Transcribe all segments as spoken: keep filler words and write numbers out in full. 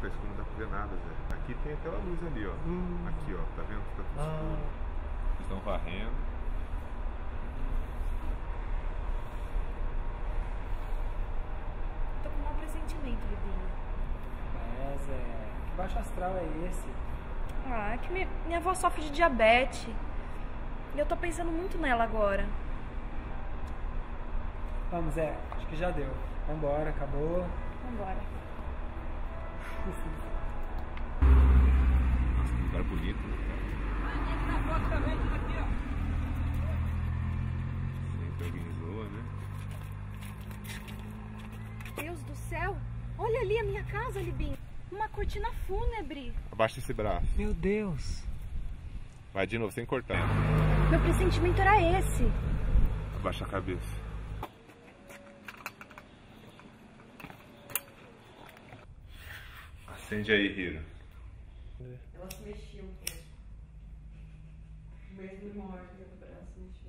tá escuro, não dá pra ver nada, Zé. Aqui tem aquela luz ali, ó. Hum. Aqui, ó, tá vendo? Tá tudo Ah. escuro. Eles estão varrendo. Tô com um mau pressentimento, Libinha. É, Zé. Que baixo astral é esse? Ah, é que minha, minha avó sofre de diabetes. E eu tô pensando muito nela agora. Vamos, Zé. Acho que já deu. Vambora, acabou. Vambora. Ufa. Nossa, que lugar bonito, né? Entra na foto também, tudo aqui, ó. Sempre organizou, né? Deus do céu! Olha ali a minha casa, Libinha. Uma cortina fúnebre. Abaixa esse braço. Meu Deus. Vai de novo, sem cortar. Meu pressentimento era esse. Abaixa a cabeça. Acende aí, Hiro. Ela se mexia um pouco. Mesmo morde, o braço mexia.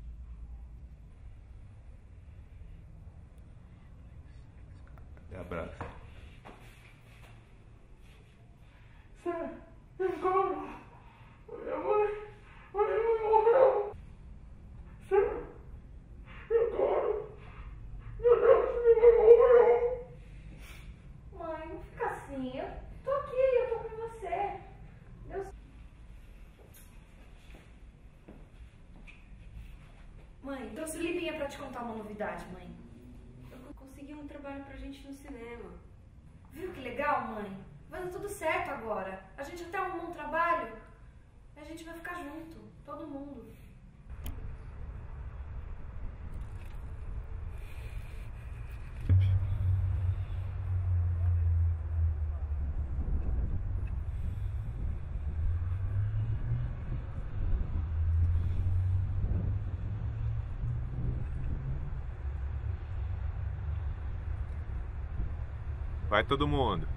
E abraça. Sério, agora? Minha mãe, a minha mãe morreu. Sério, agora? Meu Deus, minha mãe morreu. Mãe, não fica assim. Eu tô aqui, eu tô com você. Deus... Mãe, trouxe Libinha pra te contar uma novidade, mãe. Eu consegui um trabalho pra gente no cinema. Viu que legal, mãe? Vai dar tudo certo agora. A gente até arrumou um trabalho. E a gente vai ficar junto, todo mundo. Vai todo mundo.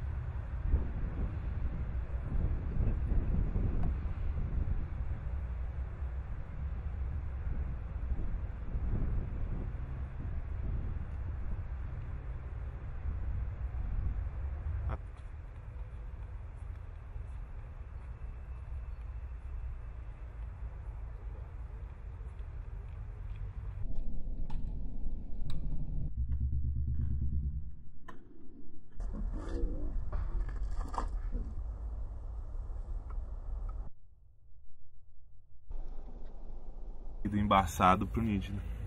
Do embaçado pro nítido.